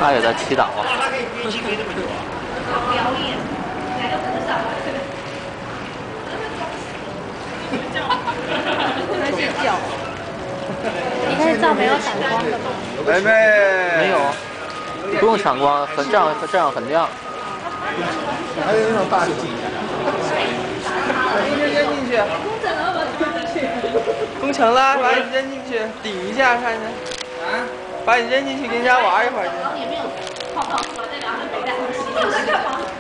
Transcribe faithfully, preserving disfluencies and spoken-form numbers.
他也在祈祷啊。 表演，哪个不少？在睡觉。你看这样没有闪光的吗？ 妹妹， 没有，不用闪光，很这样这样很亮。 还有那种大镜。扔扔进去。 工程了，把它扔进去。 工程了，把你扔进去，顶一下看看。啊？把你扔进去，跟人家玩一会儿去。 也没有泡泡，我在聊，他没在。你有在干嘛？